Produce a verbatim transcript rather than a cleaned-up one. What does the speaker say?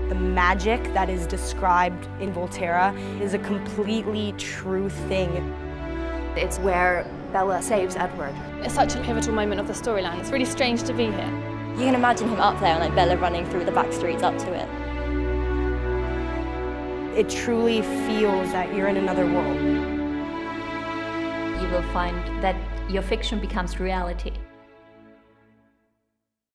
The magic that is described in Volterra is a completely true thing. It's where Bella saves Edward. It's such a pivotal moment of the storyline. It's really strange to be here. You can imagine him up there and like Bella running through the back streets up to it. It truly feels that you're in another world. You will find that your fiction becomes reality.